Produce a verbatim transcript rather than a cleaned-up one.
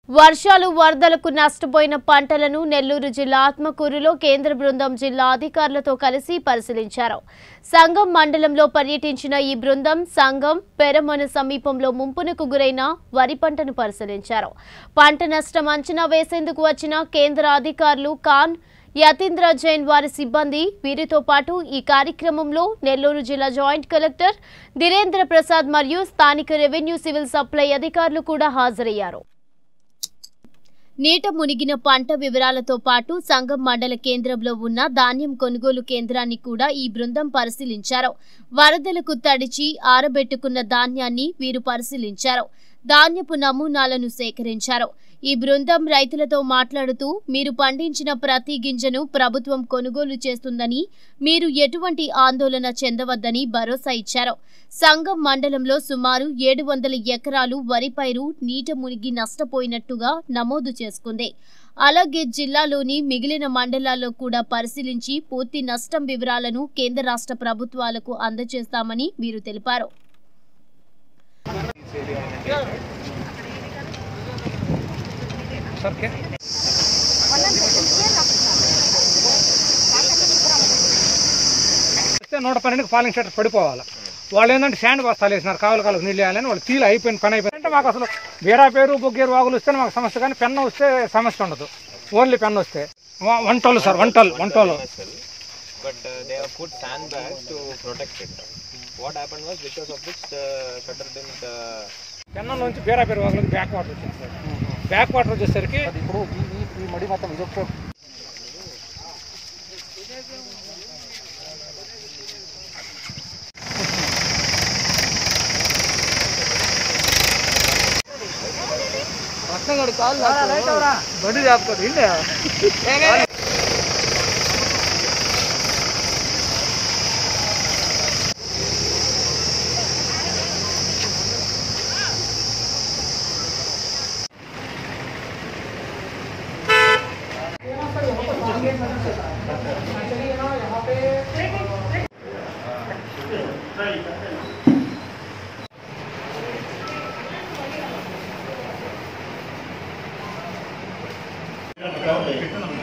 వర్షాలు వరదలకు నష్టపోయిన పంటలను నెల్లూరు జిల్లా ఆత్మకూరులో కేంద్ర బృందం జిల్లా అధికారులతో కలిసి పరిశీలించారు. సంగం మండలంలో పర్యటించిన ఈ బృందం సంగం పెరమన సమీపంలో ముంపునకు గురైన వరి పంటను పరిశీలించారు. పంట నష్టం అంచనా వేసేందుకు వచ్చిన కేంద్ర అధికారులు ఖాన్ యతీంద్ర జైన్ వారి సిబ్బంది వీరితో పాటు ఈ కార్యక్రమంలో నెల్లూరు జిల్లా జాయింట్ కలెక్టర్ ధీరేంద్ర ప్రసాద్ మరియు స్థానిక రెవెన్యూ సివిల్ సప్లై అధికారులు కూడా హాజరయ్యారు. నీట మునిగిన పంట వివరాలతో పాటు సంగం మండల కేంద్రంలో ఉన్న ధాన్యం కొనుగోలు కేంద్రాన్ని కూడా ఈ బృందం పరిశీలించారు. వరదలకు తడిచి ఆరబెట్టుకున్న ధాన్యాన్ని వీరు పరిశీలించారు. ధాన్యపు నమూనాలను సేకరించారు. ఈ బృందం రైతులతో మాట్లాడుతూ మీరు పండించిన ప్రతి గింజను ప్రభుత్వం కొనుగోలు చేస్తుందని, మీరు ఎటువంటి ఆందోళన చెందవద్దని భరోసా ఇచ్చారు. సంగం మండలంలో సుమారు ఏడు వందల ఎకరాలు వరి పైరు నీట మునిగి నష్టపోయినట్టుగా నమోదు చేసుకుంది. అలాగే జిల్లాలోని మిగిలిన మండలాల్లో కూడా పరిశీలించి పూర్తి నష్టం వివరాలను కేంద్ర రాష్ట్ర ప్రభుత్వాలకు అందజేస్తామని వీరు తెలిపారు. నూట పన్నెండుకి ఫాలింగ్ షట్టర్ పడిపోవాలి. వాళ్ళు ఏంటంటే శాండ్ బస్తాలు వేసినారు, కావాలి కాలకు నీళ్ళు వేయాలని వాళ్ళు తీలు అయిపోయింది, పని అయిపోయింది. అంటే మాకు అసలు బీరా పేరు బొగ్గేరు వాగులు వస్తేనే మాకు సమస్య, కానీ పెన్న వస్తే సమస్య ఉండదు. ఓన్లీ పెన్న వస్తే వంటలు సార్ వంటలు వంటలు పెన్న నుంచి బీరా పేరు వాగులకు బ్యాక్ వాటర్ వచ్చింది సార్. బ్యాక్ వాటర్ వచ్చేసరికి ఇప్పుడు ఈ మడి మొత్తం ఇది ఒక बड़ी आपको यहाँ पे